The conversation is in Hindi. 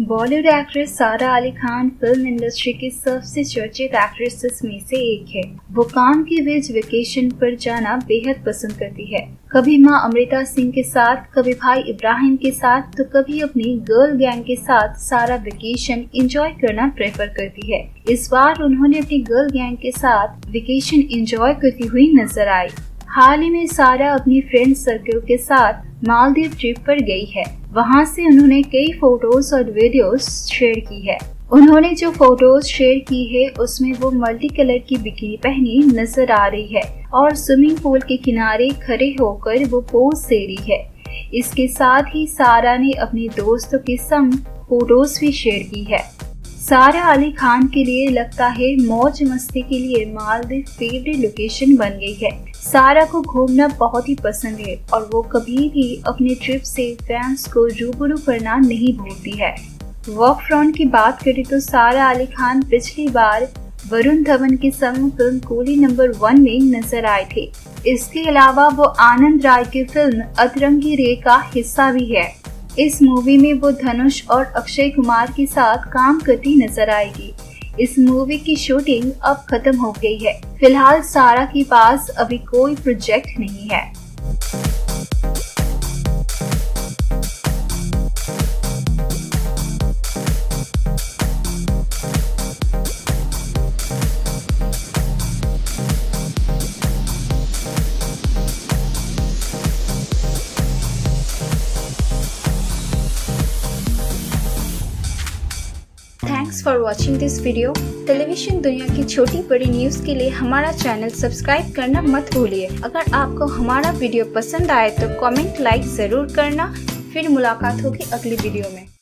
बॉलीवुड एक्ट्रेस सारा अली खान फिल्म इंडस्ट्री की सबसे चर्चित एक्ट्रेसेस में से एक है। वो काम के बीच वेकेशन पर जाना बेहद पसंद करती है। कभी मां अमृता सिंह के साथ, कभी भाई इब्राहिम के साथ, तो कभी अपनी गर्ल गैंग के साथ सारा वेकेशन एंजॉय करना प्रेफर करती है। इस बार उन्होंने अपनी गर्ल गैंग के साथ वेकेशन एंजॉय करती हुई नजर आई। हाल ही में सारा अपनी फ्रेंड सर्कल के साथ मालदीव ट्रिप पर गई है। वहां से उन्होंने कई फोटोज और वीडियोस शेयर की है। उन्होंने जो फोटोज शेयर की है उसमें वो मल्टी कलर की बिकिनी पहनी नजर आ रही है और स्विमिंग पूल के किनारे खड़े होकर वो पोज दे रही है। इसके साथ ही सारा ने अपने दोस्तों के संग फोटोज भी शेयर की है। सारा अली खान के लिए लगता है मौज मस्ती के लिए मालदीव फेवरेट लोकेशन बन गई है। सारा को घूमना बहुत ही पसंद है और वो कभी भी अपने ट्रिप से फैंस को रूबरू करना नहीं भूलती है। वर्क फ्रंट की बात करें तो सारा अली खान पिछली बार वरुण धवन के संग फिल्म कूली नंबर 1 में नजर आए थे। इसके अलावा वो आनंद राय की फिल्म अतरंगी रे का हिस्सा भी है। इस मूवी में वो धनुष और अक्षय कुमार के साथ काम करती नजर आएगी। इस मूवी की शूटिंग अब खत्म हो गई है। फिलहाल सारा के पास अभी कोई प्रोजेक्ट नहीं है। Thanks for watching this video. Television दुनिया की छोटी बड़ी न्यूज़ के लिए हमारा चैनल सब्सक्राइब करना मत भूलिए। अगर आपको हमारा वीडियो पसंद आए तो कमेंट लाइक ज़रूर करना। फिर मुलाकात होगी अगली वीडियो में।